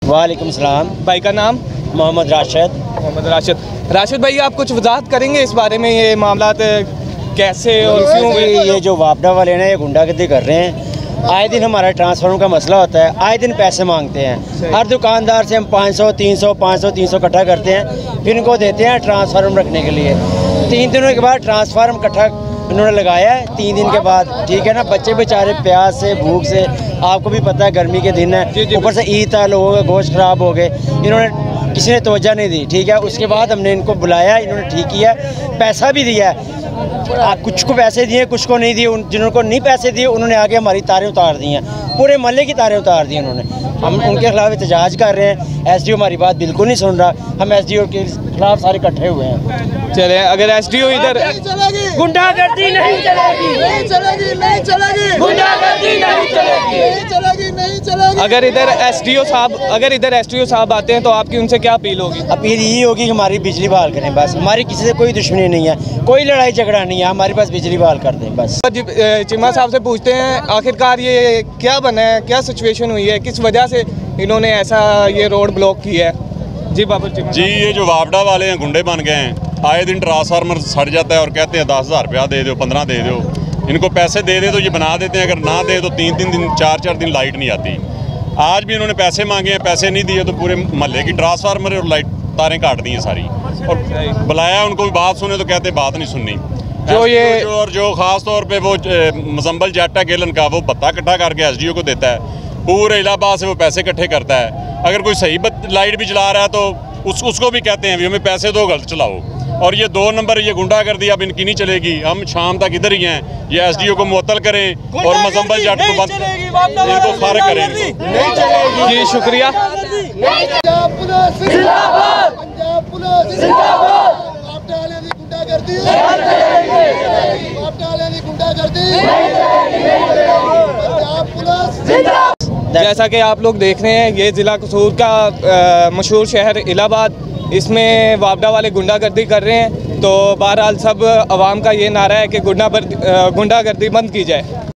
वालेकुम सलाम। भाई का नाम? मोहम्मद राशिद। राशिद भाई, आप कुछ वजाहत करेंगे इस बारे में, ये मामला कैसे और क्यों? ये जो वापडा वाले हैं ये गुंडागर्दी कर रहे हैं। आए दिन हमारा ट्रांसफार्मर का मसला होता है, आए दिन पैसे मांगते हैं। हर दुकानदार से हम 500 300 इकट्ठा करते हैं, फिर इनको देते हैं ट्रांसफार्मर रखने के लिए। 3 दिनों के बाद ट्रांसफार्मर इकट्ठा इन्होंने लगाया है, 3 दिन के बाद, ठीक है ना। बच्चे बेचारे प्यास से, भूख से, आपको भी पता है गर्मी के दिन है, ऊपर से ईद था, लोगों का गोश्त ख़राब हो गए, इन्होंने किसी ने तवज्जो नहीं दी, ठीक है। उसके बाद हमने इनको बुलाया, इन्होंने ठीक किया, पैसा भी दिया है। कुछ को पैसे दिए, कुछ को नहीं दिए। जिनको नहीं पैसे दिए उन्होंने आगे हमारी तारें उतार दी हैं, पूरे मोहल्ले की तारें उतार दी उन्होंने। हम उनके खिलाफ एहतजाज कर रहे हैं। एसडीओ हमारी बात बिल्कुल नहीं सुन रहा, हम एसडीओ के खिलाफ सारे इकट्ठे हुए हैं। चले, अगर एसडीओ इधर गुंडागर्दी नहीं चलेगी, गुंडागर्दी नहीं चलेगी। अगर इधर एसडीओ साहब आते हैं तो आपकी उनसे क्या अपील होगी? अपील यही होगी कि हमारी बिजली बहाल करें बस। हमारी किसी से कोई दुश्मनी नहीं है, कोई लड़ाई झगड़ा नहीं है, हमारे पास बिजली बहाल कर दें बस। चिम्मा साहब से पूछते हैं, आखिरकार ये क्या बना है, क्या सिचुएशन हुई है, किस वजह से इन्होंने ऐसा ये रोड ब्लॉक किया है? जी बाबू जी, ये जो वापडा वाले हैं गुंडे बन गए हैं। आए दिन ट्रांसफार्मर सड़ जाता है और कहते हैं 10,000 रुपया दे दो, 15 दे दो। इनको पैसे दे दे तो ये बना देते हैं, अगर ना दे तो 3-3 दिन 4-4 दिन लाइट नहीं आती। आज भी इन्होंने पैसे मांगे हैं, पैसे नहीं दिए तो पूरे मोहल्ले की ट्रांसफार्मर और लाइट तारें काट दी हैं सारी। और बुलाया उनको भी बात सुने तो कहते बात नहीं सुननी। जो खास तौर पे वो मुजम्बल जाटा गेलन का वो पत्ता इकट्ठा करके एसडीओ को देता है, पूरे इलाहाबाद से वो पैसे इकट्ठे करता है। अगर कोई सही लाइट भी चला रहा है तो उसको भी कहते हैं भी हमें पैसे दो, गलत चलाओ। और ये 2 नंबर ये गुंडागर्दी अब इनकी नहीं चलेगी। हम शाम तक इधर ही हैं। ये एसडीओ को मुअत्तल करें और मुजम्बल जाट को बंद, इनको फारिग करें। जी शुक्रिया। जैसा कि आप लोग देख रहे हैं, ये ज़िला कसूर का मशहूर शहर इलाहाबाद, इसमें वापडा वाले गुंडागर्दी कर रहे हैं। तो बहरहाल सब आवाम का ये नारा है कि गुंडागर्दी बंद की जाए।